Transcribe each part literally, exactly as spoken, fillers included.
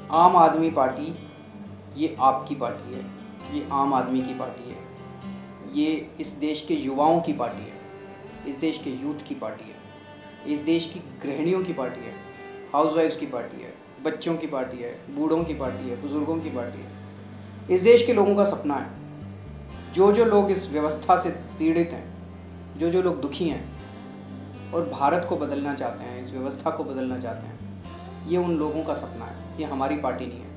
आम आदमी पार्टी ये आपकी पार्टी है, ये आम आदमी की पार्टी है, ये इस देश के युवाओं की पार्टी है, इस देश के यूथ की पार्टी है, इस देश की गृहिणियों की पार्टी है, हाउसवाइफ्स की पार्टी है, बच्चों की पार्टी है, बूढ़ों की पार्टी है, बुज़ुर्गों की पार्टी है। इस देश के लोगों का सपना है। जो जो लोग इस व्यवस्था से पीड़ित हैं, जो जो लोग दुखी हैं और भारत को बदलना चाहते हैं, इस व्यवस्था को बदलना चाहते हैं, ये उन लोगों का सपना है, ये हमारी पार्टी नहीं है।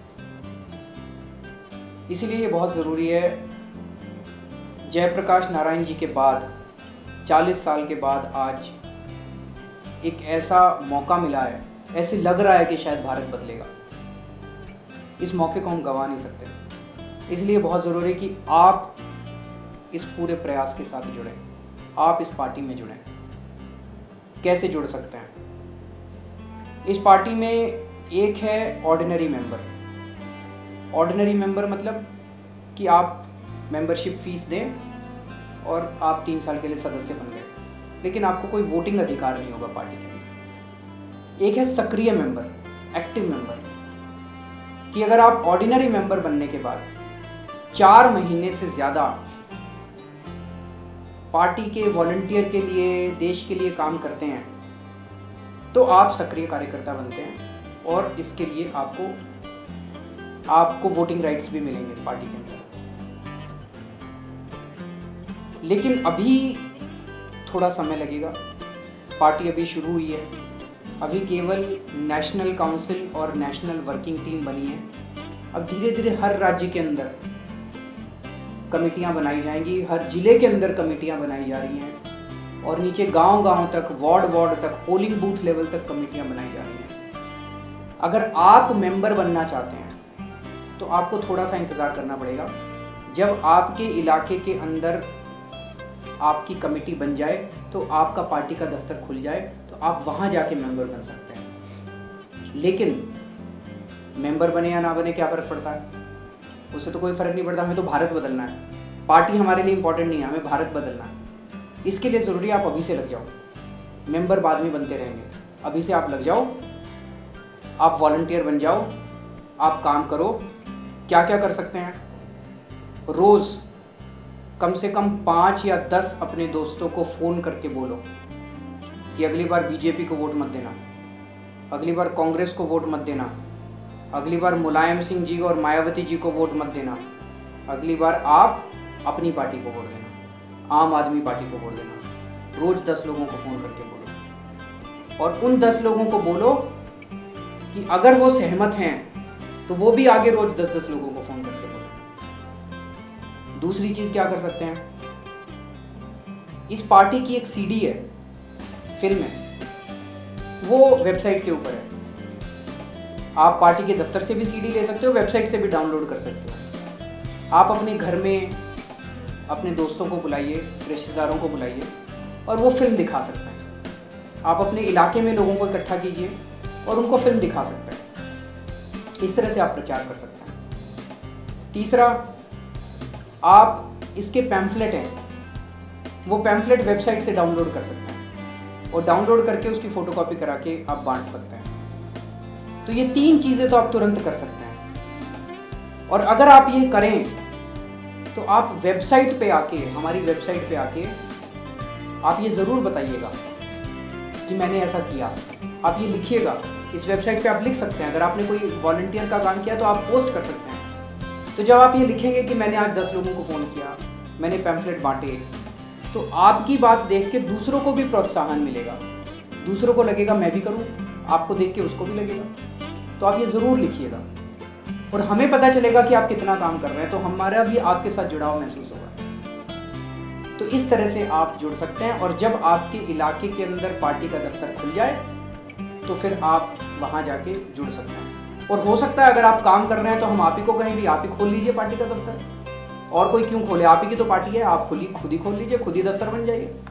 इसीलिए ये बहुत ज़रूरी है। जयप्रकाश नारायण जी के बाद चालीस साल के बाद आज एक ऐसा मौका मिला है, ऐसे लग रहा है कि शायद भारत बदलेगा। इस मौके को हम गंवा नहीं सकते। इसलिए बहुत ज़रूरी है कि आप इस पूरे प्रयास के साथ जुड़ें, आप इस पार्टी में जुड़ें। कैसे जुड़ सकते हैं? इस पार्टी में एक है ऑर्डिनरी मेंबर। ऑर्डिनरी मेंबर मतलब कि आप मेंबरशिप फीस दें और आप तीन साल के लिए सदस्य बन गए, लेकिन आपको कोई वोटिंग अधिकार नहीं होगा पार्टी के लिए। एक है सक्रिय मेंबर, एक्टिव मेंबर, कि अगर आप ऑर्डिनरी मेंबर बनने के बाद चार महीने से ज़्यादा पार्टी के वॉलंटियर के लिए, देश के लिए काम करते हैं, तो आप सक्रिय कार्यकर्ता बनते हैं और इसके लिए आपको आपको वोटिंग राइट्स भी मिलेंगे पार्टी के अंदर। लेकिन अभी थोड़ा समय लगेगा, पार्टी अभी शुरू हुई है, अभी केवल नेशनल काउंसिल और नेशनल वर्किंग टीम बनी है। अब धीरे धीरे हर राज्य के अंदर कमेटियां बनाई जाएंगी, हर जिले के अंदर कमेटियां बनाई जा रही हैं और नीचे गांव गांव तक, वार्ड वार्ड तक, पोलिंग बूथ लेवल तक कमेटियां बनाई जा रही हैं। अगर आप मेंबर बनना चाहते हैं तो आपको थोड़ा सा इंतज़ार करना पड़ेगा। जब आपके इलाके के अंदर आपकी कमेटी बन जाए, तो आपका पार्टी का दफ्तर खुल जाए, तो आप वहाँ जाके मेंबर बन सकते हैं। लेकिन मेंबर बने या ना बने क्या फ़र्क पड़ता है? उससे तो कोई फ़र्क नहीं पड़ता। हमें तो भारत बदलना है। पार्टी हमारे लिए इंपॉर्टेंट नहीं है, हमें भारत बदलना है। इसके लिए ज़रूरी है आप अभी से लग जाओ। मेंबर बाद में बनते रहेंगे, अभी से आप लग जाओ, आप वॉलंटियर बन जाओ, आप काम करो। क्या क्या कर सकते हैं? रोज़ कम से कम पाँच या दस अपने दोस्तों को फ़ोन करके बोलो कि अगली बार बीजेपी को वोट मत देना, अगली बार कांग्रेस को वोट मत देना, अगली बार मुलायम सिंह जी और मायावती जी को वोट मत देना, अगली बार आप अपनी पार्टी को वोट देना, आम आदमी पार्टी को वोट देना। रोज़ दस लोगों को फ़ोन करके बोलो और उन दस लोगों को बोलो कि अगर वो सहमत हैं तो वो भी आगे रोज़ दस दस लोगों को फ़ोन करके बोलो। दूसरी चीज़ क्या कर सकते हैं? इस पार्टी की एक सीडी है, फिल्म है, वो वेबसाइट के ऊपर है। आप पार्टी के दफ्तर से भी सीडी ले सकते हो, वेबसाइट से भी डाउनलोड कर सकते हो। आप अपने घर में अपने दोस्तों को बुलाइए, रिश्तेदारों को बुलाइए और वो फिल्म दिखा सकते हैं। आप अपने इलाके में लोगों को इकट्ठा कीजिए और उनको फिल्म दिखा सकते हैं। इस तरह से आप प्रचार कर सकते हैं। तीसरा, आप इसके पैम्फलेट हैं, वो पैम्फलेट वेबसाइट से डाउनलोड कर सकते हैं और डाउनलोड करके उसकी फ़ोटोकॉपी करा के आप बांट सकते हैं। तो ये तीन चीज़ें तो आप तुरंत कर सकते हैं। और अगर आप ये करें तो आप वेबसाइट पे आके, हमारी वेबसाइट पे आके आप ये ज़रूर बताइएगा कि मैंने ऐसा किया। आप ये लिखिएगा, इस वेबसाइट पे आप लिख सकते हैं। अगर आपने कोई वॉलंटियर का काम किया तो आप पोस्ट कर सकते हैं। तो जब आप ये लिखेंगे कि मैंने आज दस लोगों को फ़ोन किया, मैंने पैम्फलेट बांटे, तो आपकी बात देख के दूसरों को भी प्रोत्साहन मिलेगा, दूसरों को लगेगा मैं भी करूं, आपको देख के उसको भी लगेगा। तो आप ये ज़रूर लिखिएगा और हमें पता चलेगा कि आप कितना काम कर रहे हैं, तो हमारा भी आपके साथ जुड़ाव महसूस होगा। तो इस तरह से आप जुड़ सकते हैं और जब आपके इलाके के अंदर पार्टी का दफ्तर खुल जाए तो फिर आप वहाँ जाके जुड़ सकते हैं। और हो सकता है अगर आप काम कर रहे हैं तो हम आप ही को कहें भी आप ही खोल लीजिए पार्टी का दफ्तर, और कोई क्यों खोले? आप ही की तो पार्टी है, आप खुद ही खुद ही खोल लीजिए, खुद ही दफ्तर बन जाइए।